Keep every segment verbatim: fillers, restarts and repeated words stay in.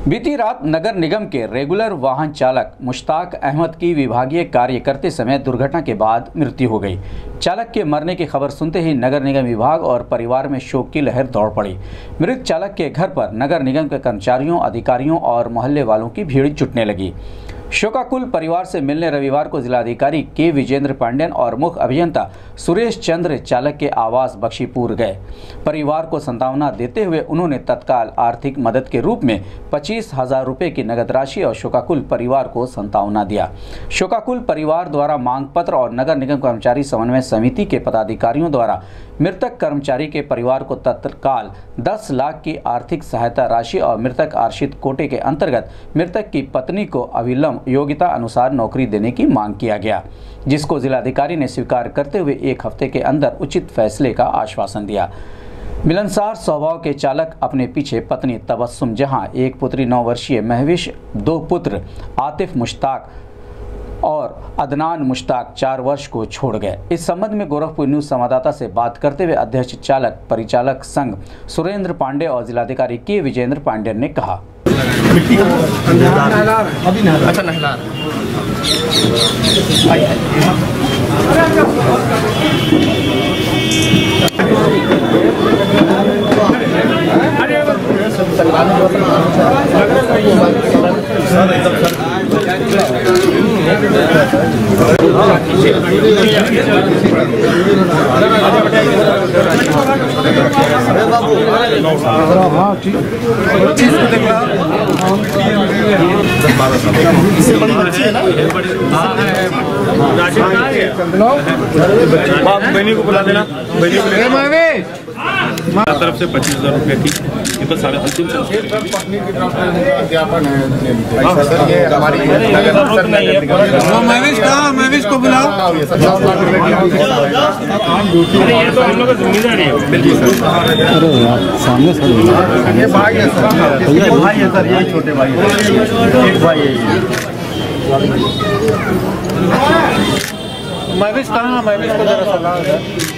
बीती रात नगर निगम के रेगुलर वाहन चालक मुश्ताक अहमद की विभागीय कार्य करते समय दुर्घटना के बाद मृत्यु हो गई। चालक के मरने की खबर सुनते ही नगर निगम विभाग और परिवार में शोक की लहर दौड़ पड़ी। मृत चालक के घर पर नगर निगम के कर्मचारियों, अधिकारियों और मोहल्ले वालों की भीड़ जुटने लगी। शोकाकुल परिवार से मिलने रविवार को जिलाधिकारी के विजेंद्र पांडेन और मुख्य अभियंता सुरेश चंद्र चालक के आवास बख्शीपुर गए। परिवार को सांत्वना देते हुए उन्होंने तत्काल आर्थिक मदद के रूप में पच्चीस हजार रुपये की नगद राशि और शोकाकुल परिवार को सांत्वना दिया। शोकाकुल परिवार द्वारा मांग पत्र और नगर निगम कर्मचारी समन्वय समिति के पदाधिकारियों द्वारा मृतक कर्मचारी के परिवार को तत्काल दस लाख की आर्थिक सहायता राशि और मृतक आश्रित कोटे के अंतर्गत मृतक की पत्नी को अविलंब योग्यता अनुसार नौकरी देने की मांग किया गया, जिसको जिलाधिकारी ने स्वीकार करते हुए एक हफ्ते के अंदर उचित फैसले का आश्वासन दिया। मिलनसार स्वभाव के चालक अपने पीछे पत्नी तबस्सुम जहां, एक पुत्री नौ वर्षीय महविश, दो पुत्र आतिफ मुश्ताक और अदनान मुश्ताक चार वर्ष को छोड़ गए। इस संबंध में गोरखपुर न्यूज संवाददाता से बात करते हुए अध्यक्ष चालक परिचालक संघ सुरेंद्र पांडे और जिलाधिकारी के विजेंद्र पांडेन ने कहा। अच्छा नहला बहनी को बुला देना, बहनी को तरफ से पच्चीस हजार रुपये की ये तो साढ़े अंतिम पत्नी की ज्ञापन है। ये हमारी महविश कहाँ, महविश को बुलाओ। ये तो हम लोग की जिम्मेदारी है। बिल्कुल अरे सामने सर ये भाई है सर, ये भाई है सर, ये छोटे भाई है, एक भाई है। महविश कहाँ, महविश को जरा सलाह है।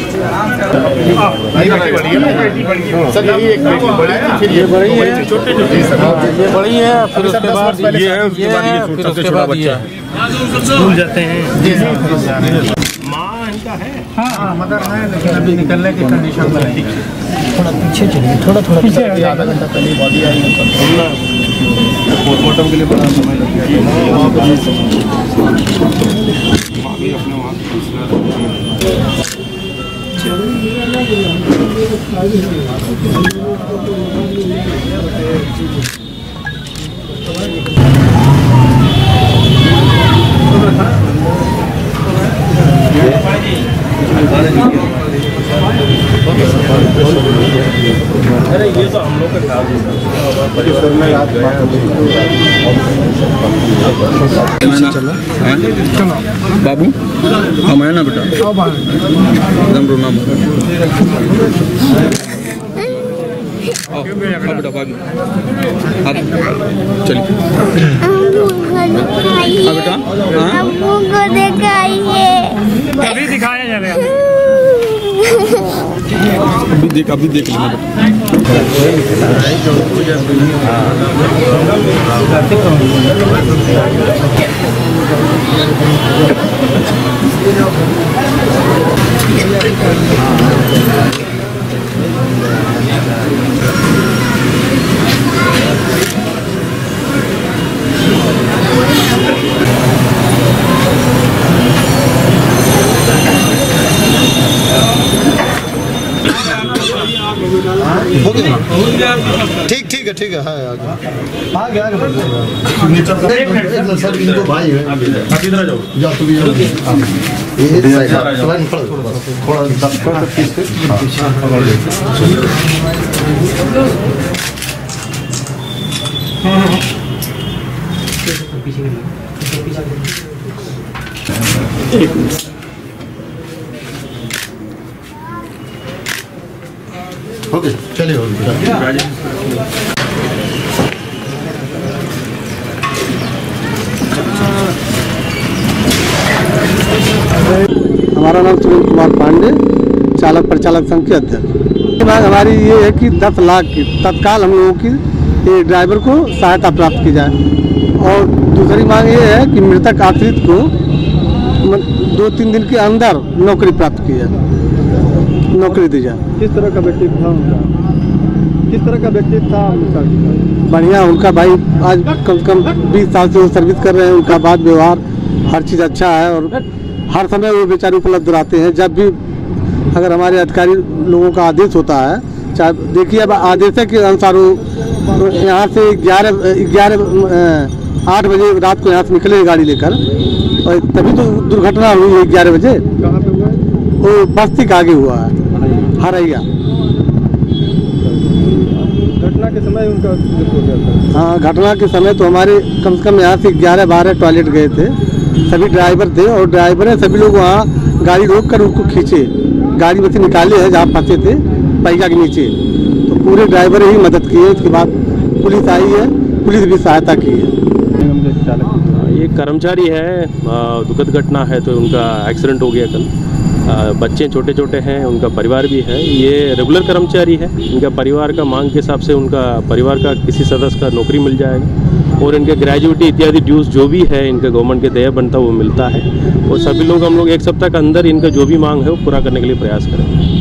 सर यही एक बेटी बड़ी है, फिर ये बड़ी है, छोटे छोटे ये बड़ी है, फिर उसके बाद ये है, उसके बाद ये छोटा से छोटा बच्चा है, स्कूल जाते हैं। माँ इनका है, हाँ मदर है, लेकिन अभी निकलने की कंडीशन में नहीं। थोड़ा पीछे चलिए, थोड़ा थोड़ा पीछे, आधा घंटा पहले बॉडी आई है, पोस्टमार्टम के लिए बड़ा समय लग गया। अरे ये तो हम लोग का परिवार में बाबू हम है ना बेटा, एकदम रोना बेटा बाबू चलिए बेटा, अभी दिखाया जाएगा, अभी देख अभी देख लेना ठीक ठीक है, ठीक है, है आ गया सर, इनको भाई है, आप इधर आ जाओ, जाओ तुम ये थोड़ा एक ओके चलिए हमारा नाम सुरेंद्र कुमार पांडे, चालक परिचालक संघ के अध्यक्ष। हमारी ये है कि दस लाख की तत्काल हम लोगों की ये ड्राइवर को सहायता प्राप्त की जाए। और दूसरी मांग ये है कि मृतक आश्रित को दो तीन दिन के अंदर नौकरी प्राप्त की जाए, नौकरी दी जाए। किस तरह का व्यक्तित्व था उनका? किस तरह का व्यक्तित्व था उनका? बढ़िया, उनका भाई आज कम से कम बीस साल से वो सर्विस कर रहे हैं। उनका बात व्यवहार हर चीज़ अच्छा है और हर समय वो बेचारे उपलब्ध रहते हैं। जब भी अगर हमारे अधिकारी लोगों का आदेश होता है, चाहे देखिए अब आदेश के अनुसार वो यहाँ से ग्यारह ग्यारह आठ बजे रात को यहाँ से निकले गाड़ी लेकर, और तभी तो दुर्घटना हुई है ग्यारह बजे। कहाँ पे हुआ है? वो बस्ती का आगे हुआ है, हरैया। घटना के समय उनका मृत्यु हो गया था? हाँ, घटना के समय तो हमारे कम से कम यहाँ से ग्यारह बारह टॉयलेट गए थे, सभी ड्राइवर थे और ड्राइवर है सभी लोग वहाँ गाड़ी रोक कर उनको खींचे, गाड़ी में से निकाले हैं जहाँ फंसे थे पहिया के नीचे, तो पूरे ड्राइवर ही मदद किए। उसके बाद पुलिस आई है, पुलिस भी सहायता की है। ये कर्मचारी है, दुखद घटना है, तो उनका एक्सीडेंट हो गया कल। बच्चे छोटे छोटे हैं, उनका परिवार भी है। ये रेगुलर कर्मचारी है, इनका परिवार का मांग के हिसाब से उनका परिवार का किसी सदस्य का नौकरी मिल जाएगा और इनके ग्रेजुएटी इत्यादि ड्यूज जो भी है इनका गवर्नमेंट के देय बनता वो मिलता है। और सभी लोग हम लोग एक सप्ताह के अंदर इनका जो भी मांग है वो पूरा करने के लिए प्रयास करेंगे।